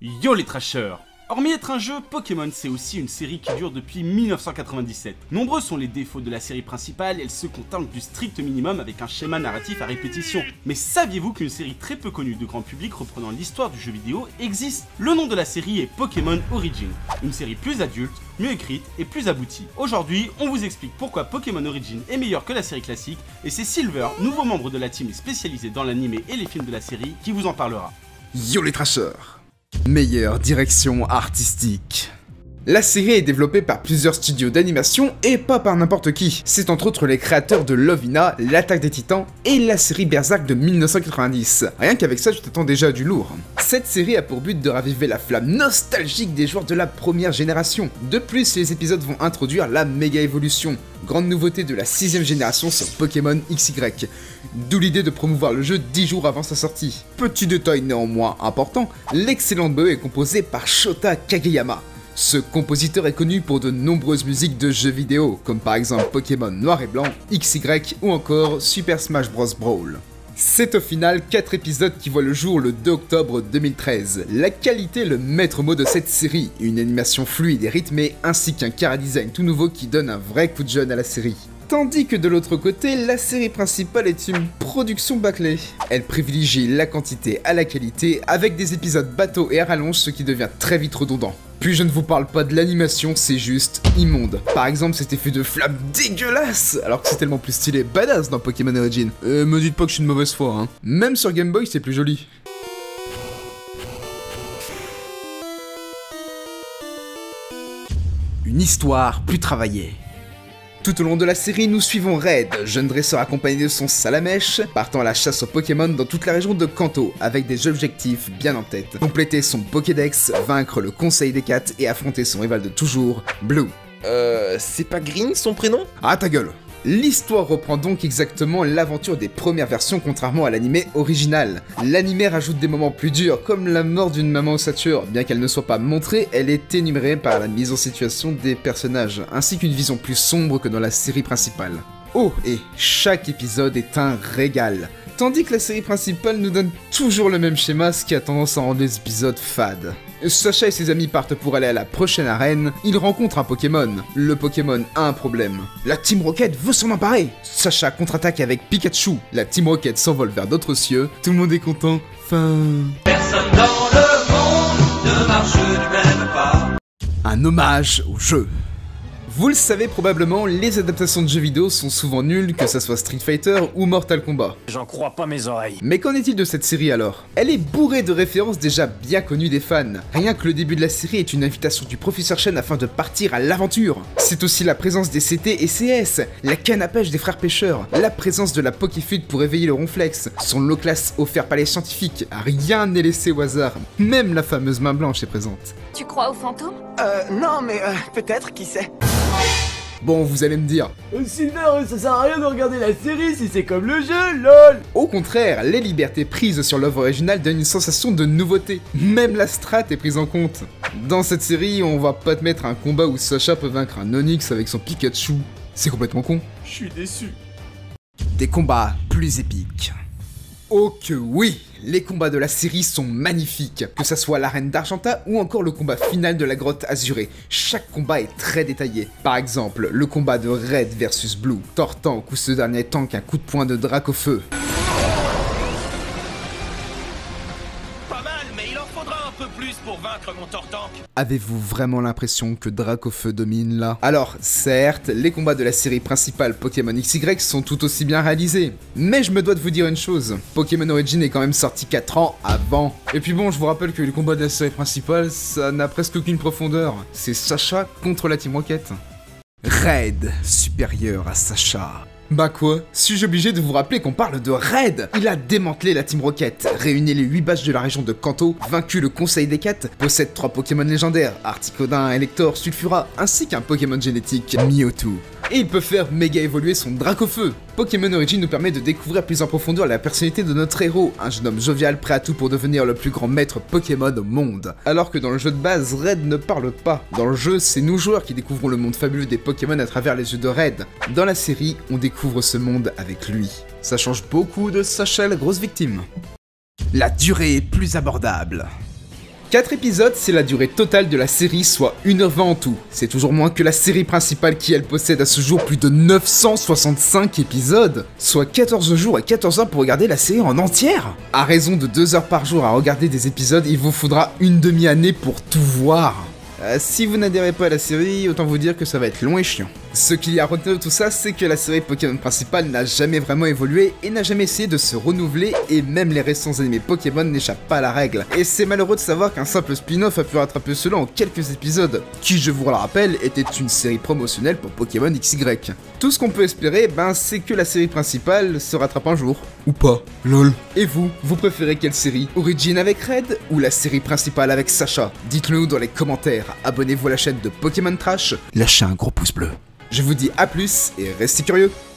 Yo les trashers! Hormis être un jeu, Pokémon c'est aussi une série qui dure depuis 1997. Nombreux sont les défauts de la série principale, elle se contente du strict minimum avec un schéma narratif à répétition. Mais saviez-vous qu'une série très peu connue de grand public reprenant l'histoire du jeu vidéo existe? Le nom de la série est Pokémon Origin, une série plus adulte, mieux écrite et plus aboutie. Aujourd'hui, on vous explique pourquoi Pokémon Origin est meilleur que la série classique, et c'est Silver, nouveau membre de la team spécialisée dans l'anime et les films de la série, qui vous en parlera. Yo les trashers! Meilleure direction artistique. La série est développée par plusieurs studios d'animation et pas par n'importe qui. C'est entre autres les créateurs de Lovina, l'Attaque des Titans et la série Berserk de 1990. Rien qu'avec ça, tu t'attends déjà à du lourd. Cette série a pour but de raviver la flamme nostalgique des joueurs de la première génération. De plus, les épisodes vont introduire la méga évolution, grande nouveauté de la 6ème génération sur Pokémon XY. D'où l'idée de promouvoir le jeu 10 jours avant sa sortie. Petit détail néanmoins important, l'excellent BE est composé par Shota Kageyama. Ce compositeur est connu pour de nombreuses musiques de jeux vidéo, comme par exemple Pokémon Noir et Blanc, XY ou encore Super Smash Bros Brawl. C'est au final 4 épisodes qui voient le jour le 2 octobre 2013. La qualité est le maître mot de cette série, une animation fluide et rythmée ainsi qu'un chara-design tout nouveau qui donne un vrai coup de jeune à la série. Tandis que de l'autre côté, la série principale est une production bâclée. Elle privilégie la quantité à la qualité avec des épisodes bateaux et à rallonge, ce qui devient très vite redondant. Puis je ne vous parle pas de l'animation, c'est juste immonde. Par exemple cet effet de flamme dégueulasse, alors que c'est tellement plus stylé et badass dans Pokémon Origin. Me dites pas que je suis une mauvaise foi, hein. Même sur Game Boy c'est plus joli. Une histoire plus travaillée. Tout au long de la série, nous suivons Red, jeune dresseur accompagné de son Salamèche, partant à la chasse aux Pokémon dans toute la région de Kanto, avec des objectifs bien en tête. Compléter son Pokédex, vaincre le Conseil des 4 et affronter son rival de toujours, Blue. C'est pas Green son prénom? Ah ta gueule! L'histoire reprend donc exactement l'aventure des premières versions contrairement à l'animé original. L'animé rajoute des moments plus durs comme la mort d'une maman ossature. Bien qu'elle ne soit pas montrée, elle est énumérée par la mise en situation des personnages, ainsi qu'une vision plus sombre que dans la série principale. Oh, et chaque épisode est un régal. Tandis que la série principale nous donne toujours le même schéma, ce qui a tendance à rendre les épisodes fades. Sacha et ses amis partent pour aller à la prochaine arène, ils rencontrent un Pokémon. Le Pokémon a un problème. La Team Rocket veut s'en emparer. Sacha contre-attaque avec Pikachu. La Team Rocket s'envole vers d'autres cieux. Tout le monde est content. Fin... Personne dans le monde ne marche du même pas. Un hommage au jeu. Vous le savez probablement, les adaptations de jeux vidéo sont souvent nulles, que ça soit Street Fighter ou Mortal Kombat. J'en crois pas mes oreilles. Mais qu'en est-il de cette série alors? Elle est bourrée de références déjà bien connues des fans. Rien que le début de la série est une invitation du professeur Chen afin de partir à l'aventure. C'est aussi la présence des CT et CS, la canne à pêche des frères pêcheurs, la présence de la Pokéfute pour éveiller le ronflex, son low class offert par les scientifiques, rien n'est laissé au hasard, même la fameuse main blanche est présente. Tu crois aux fantômes? Non, mais peut-être, qui sait. Bon, vous allez me dire, Silver, ça sert à rien de regarder la série si c'est comme le jeu, lol. au contraire, les libertés prises sur l'œuvre originale donnent une sensation de nouveauté. Même la strat est prise en compte. Dans cette série, on va pas te mettre un combat où Sacha peut vaincre un Onix avec son Pikachu. C'est complètement con. Je suis déçu. Des combats plus épiques. Oh que oui! Les combats de la série sont magnifiques, que ça soit l'arène d'Argenta ou encore le combat final de la grotte azurée. Chaque combat est très détaillé. Par exemple, le combat de Red versus Blue. Tortank où ce dernier tank un coup de poing de Dracofeu. Pas mal, mais il en faudra un peu plus pour vaincre mon Tortank. Avez-vous vraiment l'impression que Dracofeu domine là? Alors, certes, les combats de la série principale Pokémon XY sont tout aussi bien réalisés. Mais je me dois de vous dire une chose, Pokémon Origin est quand même sorti 4 ans avant. Et puis bon, je vous rappelle que les combats de la série principale, ça n'a presque aucune profondeur. C'est Sacha contre la Team Rocket. Red, supérieur à Sacha. Bah quoi? Suis-je obligé de vous rappeler qu'on parle de Red? Il a démantelé la Team Rocket, réuni les 8 badges de la région de Kanto, vaincu le Conseil des 4, possède 3 Pokémon légendaires, Articodin, Elector, Sulfura, ainsi qu'un Pokémon génétique, Mewtwo. Et il peut faire méga évoluer son Dracofeu. Pokémon Origin nous permet de découvrir plus en profondeur la personnalité de notre héros, un jeune homme jovial prêt à tout pour devenir le plus grand maître Pokémon au monde. Alors que dans le jeu de base, Red ne parle pas. Dans le jeu, c'est nous joueurs qui découvrons le monde fabuleux des Pokémon à travers les yeux de Red. Dans la série, on découvre ce monde avec lui. Ça change beaucoup de Sacha la grosse victime. La durée est plus abordable. 4 épisodes, c'est la durée totale de la série, soit 1h20 en tout. C'est toujours moins que la série principale qui, elle, possède à ce jour plus de 965 épisodes, soit 14 jours et 14 heures pour regarder la série en entière. À raison de 2 heures par jour à regarder des épisodes, il vous faudra une demi-année pour tout voir. Si vous n'adhérez pas à la série, autant vous dire que ça va être long et chiant. Ce qu'il y a à retenir de tout ça, c'est que la série Pokémon principale n'a jamais vraiment évolué et n'a jamais essayé de se renouveler, et même les récents animés Pokémon n'échappent pas à la règle. Et c'est malheureux de savoir qu'un simple spin-off a pu rattraper cela en quelques épisodes, qui, je vous le rappelle, était une série promotionnelle pour Pokémon XY. Tout ce qu'on peut espérer, c'est que la série principale se rattrape un jour. Ou pas, lol. Et vous préférez quelle série? Origin avec Red ou la série principale avec Sacha? Dites-le nous dans les commentaires, abonnez-vous à la chaîne de Pokémon Trash, lâchez un gros pouce bleu. Je vous dis à plus et restez curieux.